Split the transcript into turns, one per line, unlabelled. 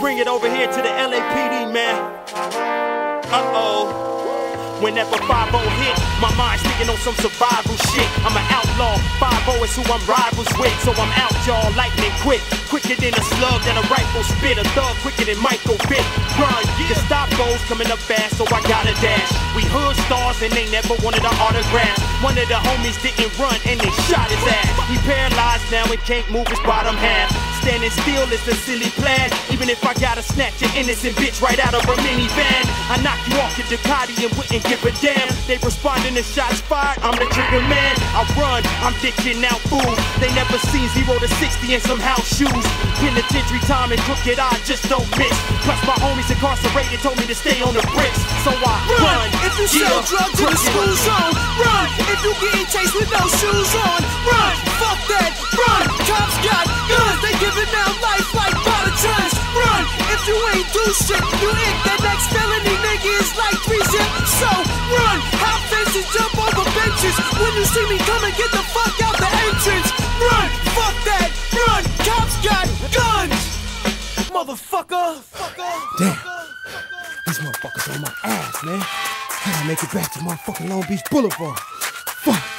bring it over here to the LAPD, man. Uh-oh. Whenever 5-0 hit, my mind's thinking on some survival shit. I'm an outlaw, 5-0 is who I'm rivals with. So I'm out, y'all, lightning quick. Quicker than a slug that a rifle spit. A thug quicker than Michael Vick. Run, the stop goes coming up fast, so I gotta dash. We hood stars and they never wanted an autograph. One of the homies didn't run and they shot his ass. He paralyzed now and can't move his bottom half. Standing still is a silly plan. Even if I gotta snatch an innocent bitch right out of a minivan, I knock you off your Ducati and wouldn't give a damn. They responding to shots fired, I'm the trigger man. I run, I'm ditching out fools. They never seen 0 to 60 in some house shoes. Penitentiary time and crooked eye just don't miss. Plus my homies incarcerated told me to stay on the bricks. So I run.
If you sell drugs in the school zone, run. If you getting chased with no shoes on, run. Fuck that, run. Cops got guns, they giving out life like tons. Run. If you ain't do shit, you hit that next felony, nigga, is like 3 zip. So run. Hop fences, jump over benches. When you see me coming, get the fuck out the entrance. Run. Fuck that, run. Cops got guns. Motherfucker.
Damn. These motherfuckers on my ass, man. I gotta make it back to motherfucking Long Beach Boulevard. Fuck.